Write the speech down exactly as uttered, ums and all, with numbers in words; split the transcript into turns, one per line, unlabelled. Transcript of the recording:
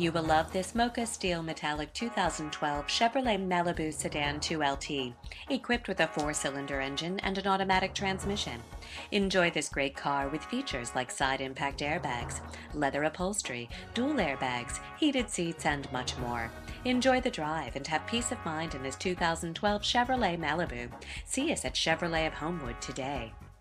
You will love this mocha steel metallic two thousand twelve Chevrolet Malibu Sedan two L T, equipped with a four-cylinder engine and an automatic transmission. Enjoy this great car with features like side impact airbags, leather upholstery, dual airbags, heated seats, and much more. Enjoy the drive and have peace of mind in this two thousand twelve Chevrolet Malibu. See us at Chevrolet of Homewood today.